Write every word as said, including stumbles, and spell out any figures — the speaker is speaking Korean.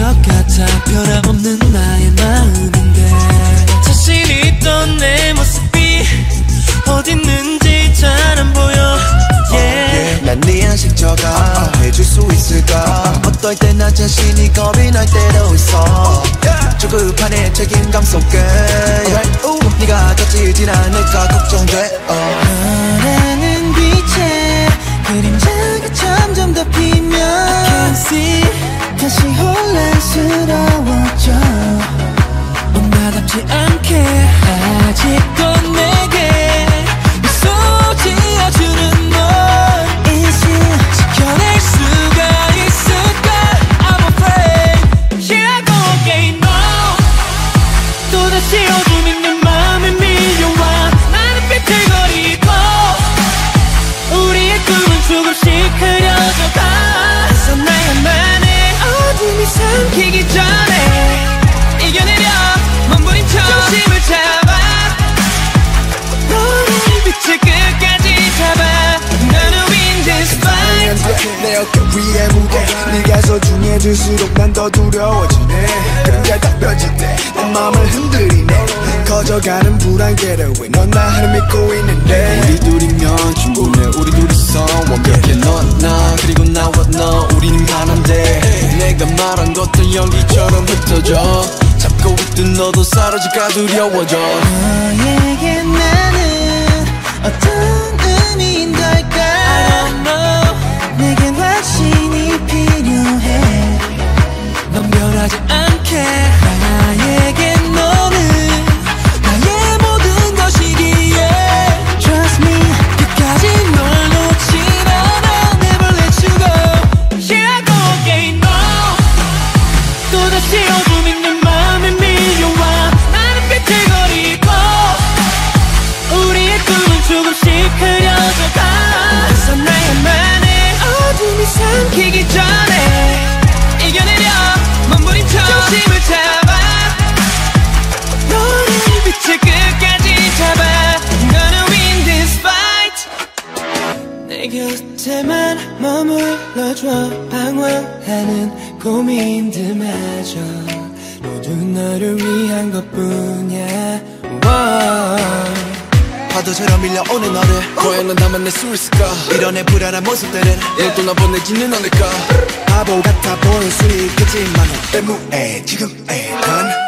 것 같아 변함없는 나의 마음인데 자신 있던 내 모습이 어딨는지 잘 안 보여 yeah. 난 네 안식 적아 해줄 수 있을까 어떨 때 나 자신이 겁이 날 때도 있어 조급한 내 책임감 속에 네가 겹치진 않을까 걱정돼 바라는 빛에 그림자가 점점 더 피면 I can't see 다시 혼란스러워져 엄마답지 않게 아직도 내게 미소 지어주는 널 인생 지켜낼 수가 있을까 I'm afraid Here I go again no 또다시 어둠 있는 마음에 밀려와 나는 비틀거리고 우리의 꿈은 조금씩 흐려져가 그래서 나야만의 어둠이 삼키기 전에 이겨내려 몸부림쳐 중심을 잡아 너는 빛을 끝까지 잡아 나는 win this fight 내 어깨 위에 무게 네가 소중해질수록 난 더 두려워지네 그림자 딱 펴질 때 내 마음을 흔들리네 커져가는 불안개를 왜 넌 나를 믿고 있는데 우리 둘이면 충분해 우리 둘이서 완벽해 너나 그리고 나와 너 우리는 하나인데 내가 말한 것들 연기처럼 흩어져 잡고 있던 너도 사라질까 두려워져 너에게 나는 어떤 의미인 걸까 I don't know 내겐 확신이 필요해 넌 변하지 않게 나에게 너는 나의 모든 것이기에 Trust me 끝까지 널 놓진 않아 Never let you go Here I go again no 또다시 어둠 있는 마음에 밀려와 나는 비틀거리고 우리의 꿈은 조금씩 흐려져가 그래서 나야만의 어둠이 삼키기 전에 이겨내려 몸부림쳐 중심을 잡아 너는 빛을 끝까지 잡아 I'm gonna win this fight 내 곁에만 머물러줘 방황하는 고민들마저 모두 너를 위한 것뿐이야 wow. 파도처럼 밀려오는 너를 과연 난 담아낼 수 있을까 이런 내 불안한 모습들은 널 떠나보내지는 않을까 바보 같아 보일 수 있겠지만 너 때문에 지금의 난